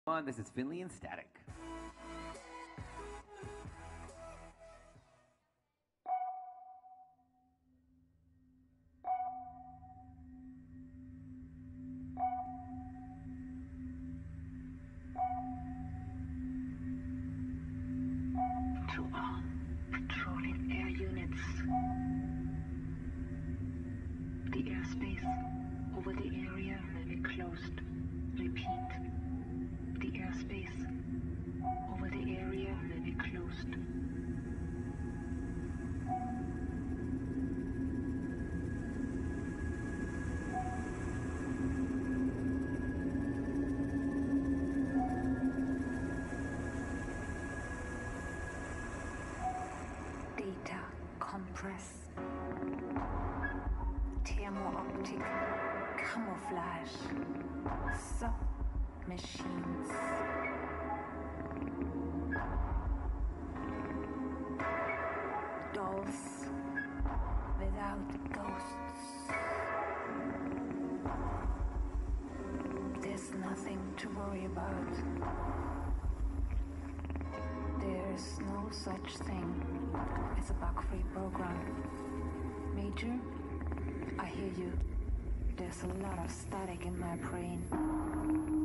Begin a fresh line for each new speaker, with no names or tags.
This is Finley and Static.
To all patrolling air units, the airspace over the area will be closed. Repeat, the airspace over the area will be closed. Data compress. Thermo-optic camouflage. Sub-machines. Dolls without ghosts. There's nothing to worry about. There's no such thing as a bug-free program. Major, I hear you. There's a lot of static in my brain.